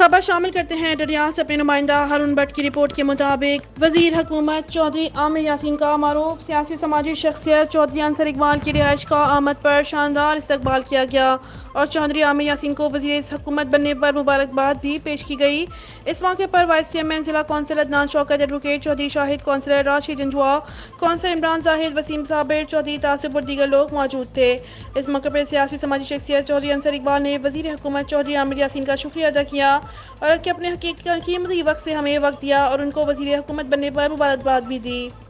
खबर शामिल करते हैं डडियाल से। अपने नुमाइंदा हारून भट्ट की रिपोर्ट के मुताबिक वजीर हुकूमत चौधरी आमिर यासीन का मारूफ सियासी समाजी शख्सियत चौधरी अंसर इकबाल की रिहाइश का आमद पर शानदार इस्तकबाल किया गया और चौधरी आमिर यासीन को वजीर हुकूमत बनने पर मुबारकबाद भी पेश की गई। इस मौके पर वाइस चेयरमैन जिला council Adnan Shaukat, advocate Chaudhry Shahid, councillor Rashid Janjua, councillor Imran Zahid, Waseem Sabir, Chaudhry Tasib और दीगर लोग मौजूद थे। इस मौके पर सियासी समाजी शख्सियत चौधरी अंसर इकबाल ने वजीर हुकूमत चौधरी आमिर यासीन का शुक्रिया अदा किया और कि अपने कीमती वक्त से हमें वक्त दिया और उनको वजीर हुकूमत बनने पर मुबारकबाद भी दी।